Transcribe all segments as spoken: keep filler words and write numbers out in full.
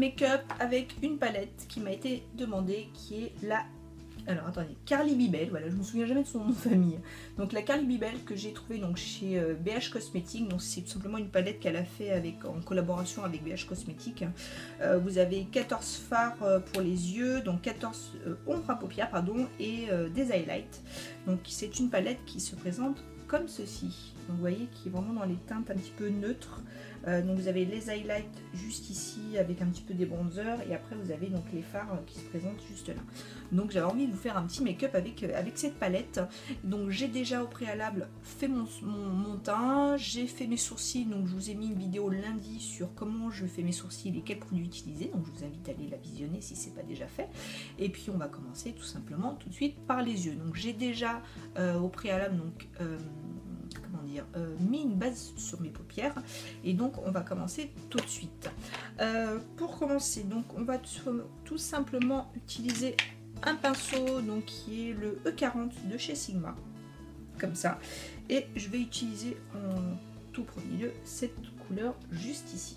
make-up avec une palette qui m'a été demandée, qui est la... Alors attendez, Carly Bibel, voilà, je me souviens jamais de son nom de famille. Donc la Carly Bibel que j'ai trouvée donc chez euh, B H Cosmetics, donc c'est tout simplement une palette qu'elle a fait avec, en collaboration avec B H Cosmetics. Euh, vous avez quatorze fards euh, pour les yeux, donc quatorze euh, ombres à paupières, pardon, et euh, des highlights. Donc c'est une palette qui se présente comme ceci. Donc vous voyez, qui est vraiment dans les teintes un petit peu neutres. Euh, donc vous avez les highlights juste ici avec un petit peu des bronzers, et après vous avez donc les fards qui se présentent juste là. Donc j'avais envie de vous faire un petit make-up avec, avec cette palette. Donc j'ai déjà au préalable fait mon, mon, mon teint, j'ai fait mes sourcils, donc je vous ai mis une vidéo lundi sur comment je fais mes sourcils et quels produits utiliser, donc je vous invite à aller la visionner si ce n'est pas déjà fait. Et puis on va commencer tout simplement tout de suite par les yeux. Donc j'ai déjà euh, au préalable donc euh, comment dire, euh, mis une base sur mes paupières, et donc on va commencer tout de suite. Euh, pour commencer, donc on va tout simplement utiliser un pinceau donc qui est le E quarante de chez Sigma, comme ça, et je vais utiliser en tout premier lieu cette couleur juste ici.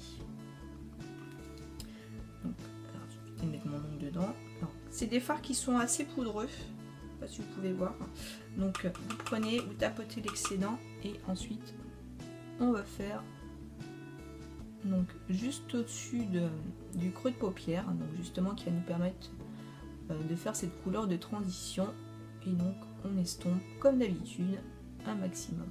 Donc, alors, je vais mettre mon ongle dedans. C'est des fards qui sont assez poudreux, je sais pas si vous pouvez voir. Donc vous prenez, vous tapotez l'excédent, et ensuite on va faire donc juste au-dessus de, du creux de paupière, donc justement qui va nous permettre de faire cette couleur de transition, et donc on estompe comme d'habitude un maximum.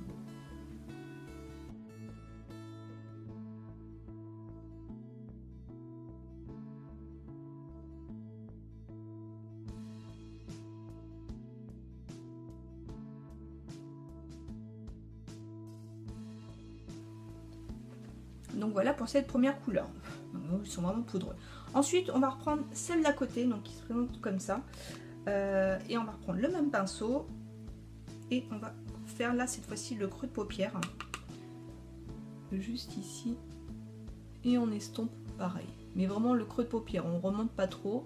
Donc voilà pour cette première couleur. Donc, ils sont vraiment poudreux. Ensuite, on va reprendre celle d'à côté, donc qui se présente comme ça. Euh, et on va reprendre le même pinceau. Et on va faire là, cette fois-ci, le creux de paupière. Juste ici. Et on estompe pareil. Mais vraiment le creux de paupière, on ne remonte pas trop.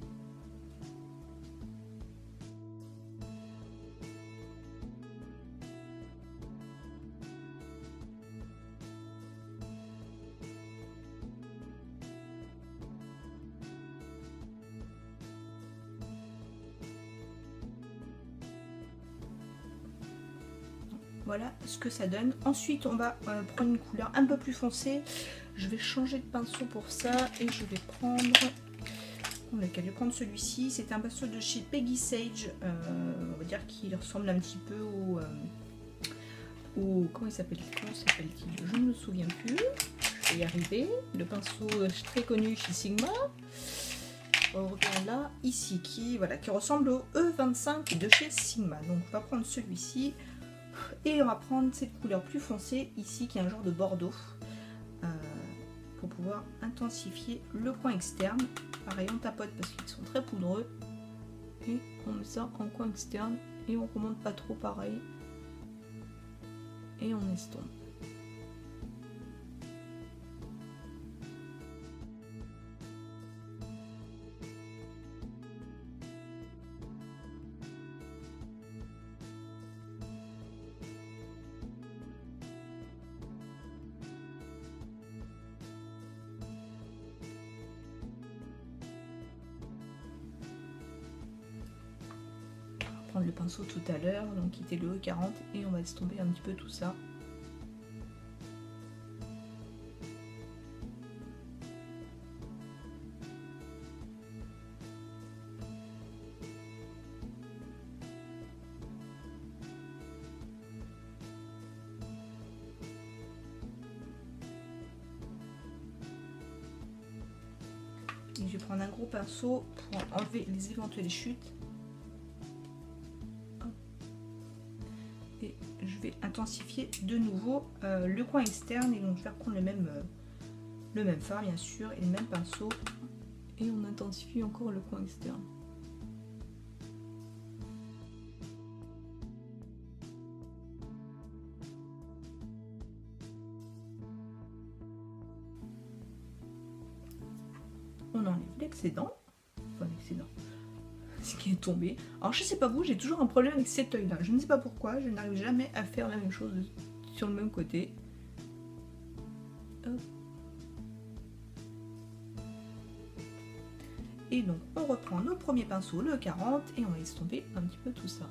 Voilà ce que ça donne. Ensuite, on va euh, prendre une couleur un peu plus foncée. Je vais changer de pinceau pour ça, et je vais prendre, on va prendre celui-ci. C'est un pinceau de chez Peggy Sage. Euh, on va dire qu'il ressemble un petit peu au, euh, au comment il s'appelle Comment s'appelle-t-il? Je ne me souviens plus. Je vais y arriver. Le pinceau très connu chez Sigma. On regarde là, ici, qui voilà, qui ressemble au E vingt-cinq de chez Sigma. Donc on va prendre celui-ci. Et on va prendre cette couleur plus foncée ici, qui est un genre de bordeaux, euh, pour pouvoir intensifier le coin externe. Pareil, on tapote parce qu'ils sont très poudreux, et on met ça en coin externe, et on remonte pas trop, pareil, et on estompe. Le pinceau tout à l'heure, donc qui était le E quarante, et on va estomper un petit peu tout ça. Et je vais prendre un gros pinceau pour enlever les éventuelles chutes. Je vais intensifier de nouveau euh, le coin externe, et donc je vais reprendre le même, euh, le même fard bien sûr, et le même pinceau, et on intensifie encore le coin externe. On enlève l'excédent, enfin l'excédent, ce qui est tombé. Alors je sais pas vous, j'ai toujours un problème avec cet œil là, je ne sais pas pourquoi, je n'arrive jamais à faire la même chose sur le même côté. Hop. Et donc on reprend nos premiers pinceaux, le quarante, et on va estomper un petit peu tout ça.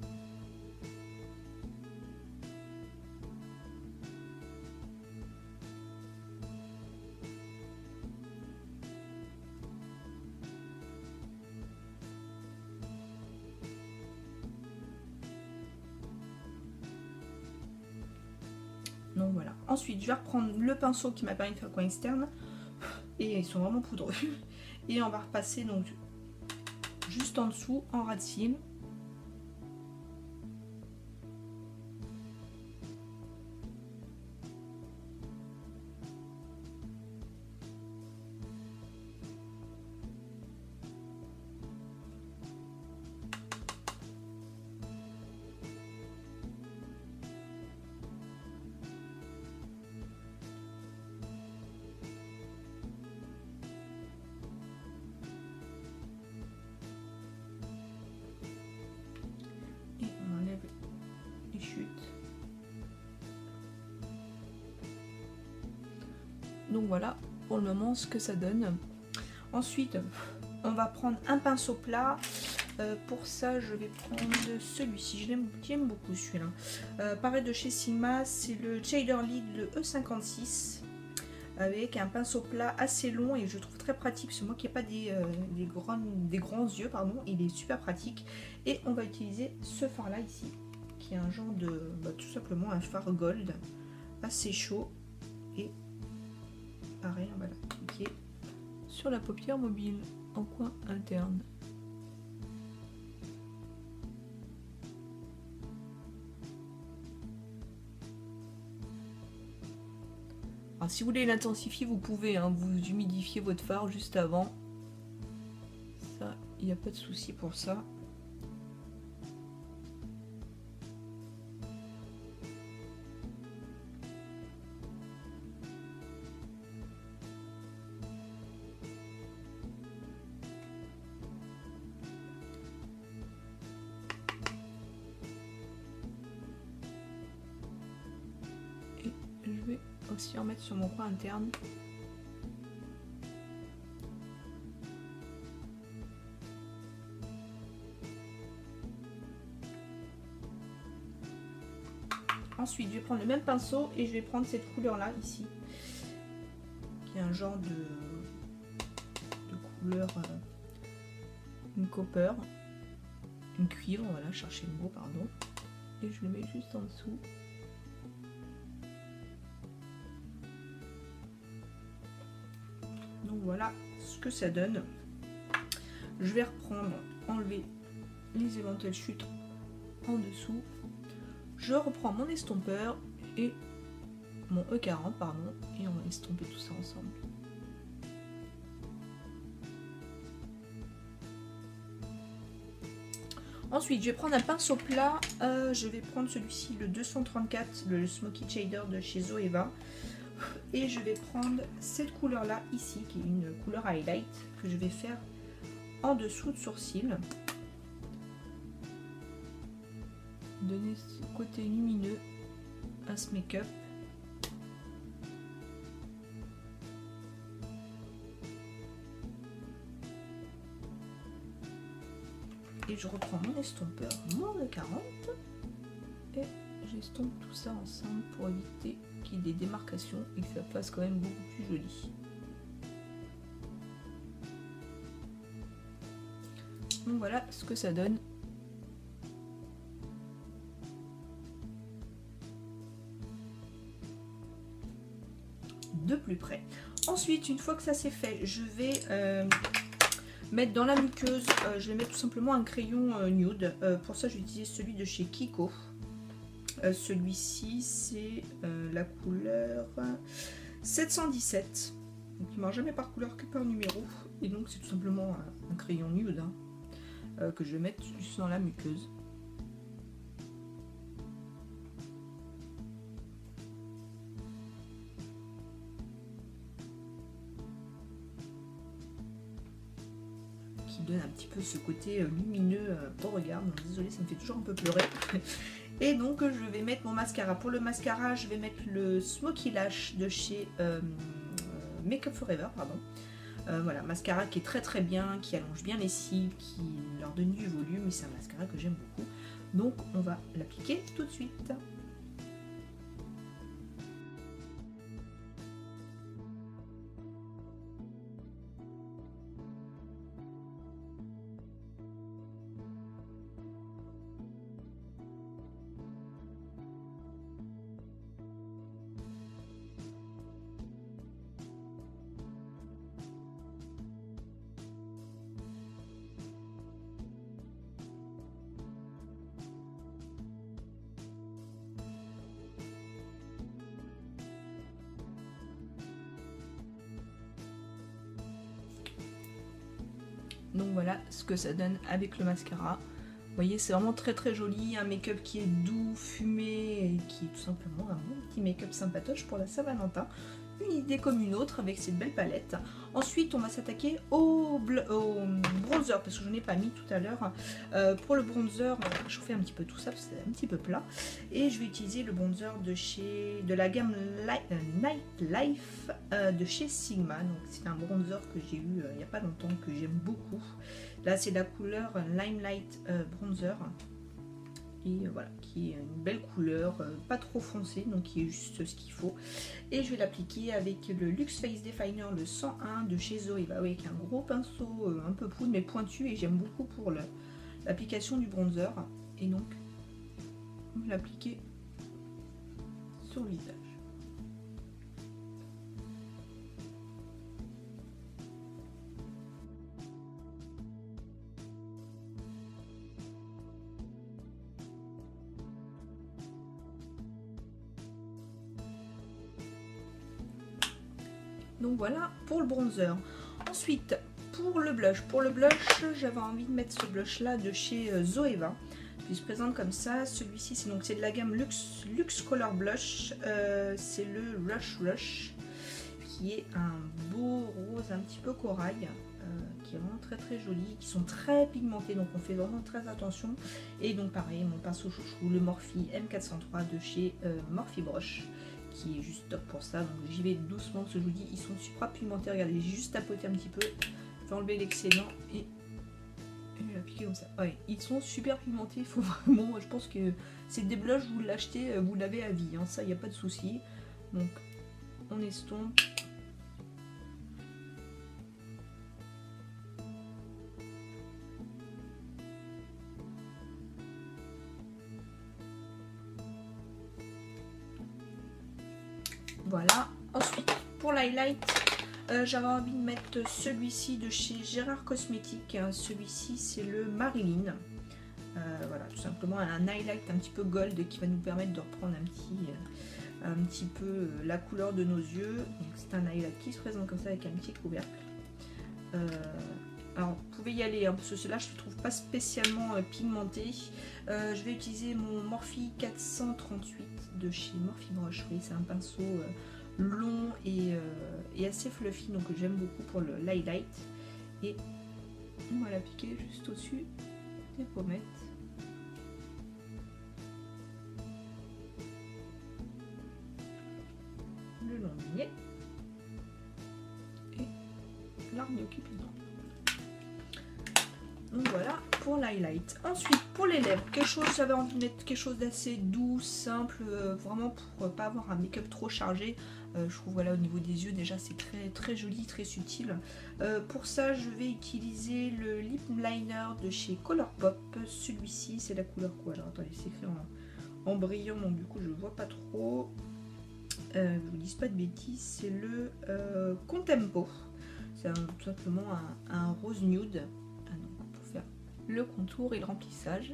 Donc voilà. Ensuite, je vais reprendre le pinceau qui m'a permis de faire le coin externe. Et ils sont vraiment poudreux. Et on va repasser donc juste en dessous en ras de cils. Donc voilà pour le moment ce que ça donne. Ensuite on va prendre un pinceau plat. Euh, pour ça je vais prendre celui-ci, je l'aime beaucoup celui-là. Euh, pareil de chez Sigma, c'est le Shader Lead, le E cinquante-six, avec un pinceau plat assez long et je trouve très pratique. C'est moi qui n'ai pas des, euh, des, grands, des grands yeux, pardon, il est super pratique. Et on va utiliser ce fard là ici, qui est un genre de, bah, tout simplement un fard gold assez chaud. Et pareil, on va l'appliquer sur la paupière mobile en coin interne. Alors, si vous voulez l'intensifier, vous pouvez, hein, vous humidifiez votre fard juste avant. Ça, il n'y a pas de souci pour ça. Je vais aussi en mettre sur mon coin interne. Ensuite, je vais prendre le même pinceau et je vais prendre cette couleur-là ici, qui est un genre de, de couleur, euh, une copper, une cuivre, voilà, chercher le mot, pardon. Et je le mets juste en dessous. Donc voilà ce que ça donne. Je vais reprendre, enlever les éventuelles chutes en dessous. Je reprends mon estompeur et mon E quarante, pardon, et on va estomper tout ça ensemble. Ensuite, je vais prendre un pinceau plat. Euh, je vais prendre celui-ci, le deux cent trente-quatre, le Smoky Shader de chez Zoeva. Et je vais prendre cette couleur là ici, qui est une couleur highlight, que je vais faire en dessous de sourcil. Donner ce côté lumineux à ce make-up. Et je reprends mon estompeur, mon E quarante, et j'estompe tout ça ensemble pour éviter qu'il y ait des démarcations et que ça fasse quand même beaucoup plus joli. Donc voilà ce que ça donne. De plus près. Ensuite, une fois que ça c'est fait, je vais euh, mettre dans la muqueuse, euh, je vais mettre tout simplement un crayon euh, nude. Euh, pour ça, j'ai utilisé celui de chez Kiko. Euh, Celui-ci, c'est euh, la couleur sept cent dix-sept. Donc, il ne marche jamais par couleur que par numéro. Et donc, c'est tout simplement un, un crayon nude hein, euh, que je vais mettre juste dans la muqueuse. Donne un petit peu ce côté lumineux au regard. Donc, désolée, ça me fait toujours un peu pleurer. Et donc je vais mettre mon mascara. Pour le mascara, je vais mettre le Smoky Lash de chez euh, Make Up Forever, pardon. Euh, voilà, mascara qui est très très bien, qui allonge bien les cils, qui leur donne du volume, et c'est un mascara que j'aime beaucoup. Donc on va l'appliquer tout de suite. Donc voilà ce que ça donne avec le mascara. Vous voyez, c'est vraiment très très joli, un make-up qui est doux, fumé, et qui est tout simplement un bon petit make-up sympatoche pour la Saint-Valentin. Une idée comme une autre avec cette belle palette. Ensuite, on va s'attaquer au, au bronzer, parce que je n'en ai pas mis tout à l'heure. Euh, pour le bronzer, on va chauffer un petit peu tout ça, parce que c'est un petit peu plat. Et je vais utiliser le bronzer de chez de la gamme Nightlife euh, de chez Sigma. Donc c'est un bronzer que j'ai eu euh, il n'y a pas longtemps, que j'aime beaucoup. Là, c'est la couleur Limelight euh, Bronzer. Et euh, voilà, qui est une belle couleur, euh, pas trop foncée, donc qui est juste ce qu'il faut. Et je vais l'appliquer avec le Luxe Face Definer, le cent un de chez Zoeva, avec un gros pinceau euh, un peu poudre mais pointu, et j'aime beaucoup pour l'application du bronzer. Et donc, on va l'appliquer sur le visage. Donc voilà pour le bronzer. Ensuite, pour le blush. Pour le blush, j'avais envie de mettre ce blush là de chez Zoeva. Il se présente comme ça. Celui-ci, c'est donc c'est de la gamme Luxe, Luxe Color Blush. Euh, c'est le Rush Rush, qui est un beau rose un petit peu corail, euh, qui est vraiment très très joli, qui sont très pigmentés, donc on fait vraiment très attention. Et donc pareil, mon pinceau chouchou, le Morphe M quatre cent trois de chez euh, Morphe Brush, qui est juste top pour ça. Donc j'y vais doucement, parce que je vous dis, ils sont super pigmentés. Regardez, j'ai juste tapoté un petit peu, je vais enlever l'excédent et je vais l'appliquer comme ça. Ouais, ils sont super pigmentés, il faut vraiment, je pense que c'est des blushs, vous l'achetez, vous l'avez à vie, hein, ça, il n'y a pas de souci. Donc on estompe. Voilà. Ensuite, pour l'highlight, euh, j'avais envie de mettre celui-ci de chez Gérard Cosmétiques. Celui-ci, c'est le Marilyn. Euh, voilà, tout simplement un highlight un petit peu gold qui va nous permettre de reprendre un petit, euh, un petit peu euh, la couleur de nos yeux. C'est un highlight qui se présente comme ça avec un petit couvercle. Euh, alors, vous pouvez y aller, hein, parce que celui-là, je ne le trouve pas spécialement euh, pigmenté. Euh, je vais utiliser mon Morphe quatre cent trente-huit de chez Morphe Brush. Oui, c'est un pinceau euh, long et, euh, et assez fluffy, donc j'aime beaucoup pour le highlight. Et on va l'appliquer juste au-dessus des pommettes. Le long du nez. Et l'arme de Cupidon. Donc voilà pour l'highlight. Ensuite, pour les lèvres, quelque chose, j'avais envie de mettre quelque chose d'assez doux, simple, euh, vraiment pour euh, pas avoir un make-up trop chargé. Euh, je trouve, voilà, au niveau des yeux, déjà c'est très très joli, très subtil. Euh, pour ça, je vais utiliser le lip liner de chez Colourpop. Celui-ci, c'est la couleur quoi? Alors attendez, c'est écrit en, en brillant, donc du coup je vois pas trop. Euh, je vous dis pas de bêtises, c'est le euh, Contempo. C'est tout simplement un, un rose nude. Le contour et le remplissage.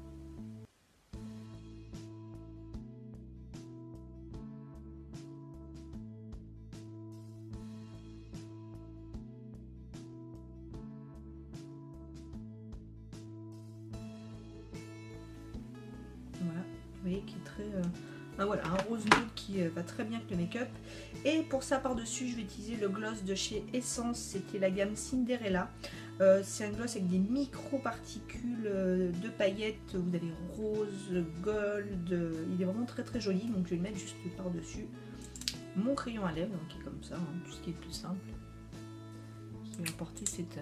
Voilà, vous voyez qui est très... Euh, ah, voilà, un rose nude qui euh, va très bien avec le make-up. Et pour ça, par-dessus, je vais utiliser le gloss de chez Essence. C'était la gamme Cinderella. Euh, c'est un gloss avec des micro-particules euh, de paillettes. Vous avez rose, gold. Euh, il est vraiment très très joli. Donc je vais le mettre juste par-dessus mon crayon à lèvres. Donc qui est comme ça, hein, tout ce qui est plus simple. et apporter cette euh,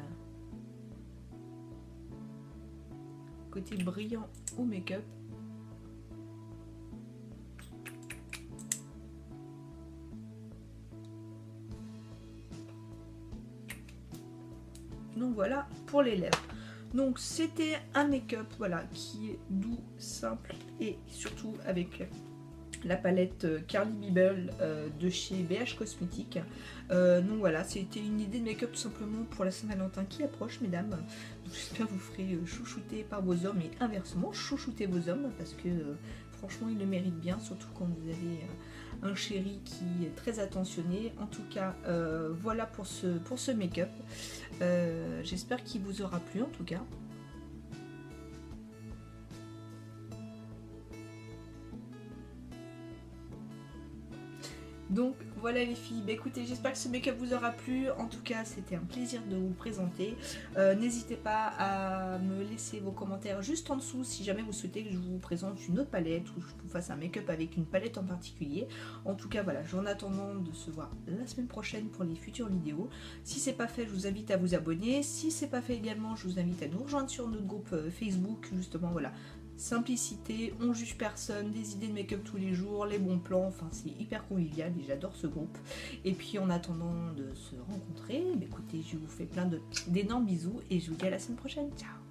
côté brillant au make-up. Donc voilà pour les lèvres. Donc c'était un make-up voilà, qui est doux, simple et surtout avec la palette Carly Bibel euh, de chez B H Cosmetics. Euh, donc voilà, c'était une idée de make-up tout simplement pour la Saint-Valentin qui approche, mesdames. J'espère que vous ferez chouchouter par vos hommes et inversement chouchouter vos hommes parce que euh, franchement ils le méritent bien, surtout quand vous avez euh, un chéri qui est très attentionné. En tout cas, euh, voilà pour ce, pour ce make-up. Euh, J'espère qu'il vous aura plu en tout cas. Donc voilà les filles, bah, écoutez, j'espère que ce make-up vous aura plu. En tout cas, c'était un plaisir de vous le présenter. Euh, N'hésitez pas à me laisser vos commentaires juste en dessous si jamais vous souhaitez que je vous présente une autre palette ou que je vous fasse un make-up avec une palette en particulier. En tout cas, voilà, en attendant de se voir la semaine prochaine pour les futures vidéos. Si c'est pas fait, je vous invite à vous abonner. Si c'est pas fait également, je vous invite à nous rejoindre sur notre groupe Facebook, justement, voilà. Simplicité, on juge personne, des idées de make-up tous les jours, les bons plans, enfin c'est hyper convivial et j'adore ce groupe. Et puis en attendant de se rencontrer, écoutez, je vous fais plein d'énormes bisous et je vous dis à la semaine prochaine, ciao.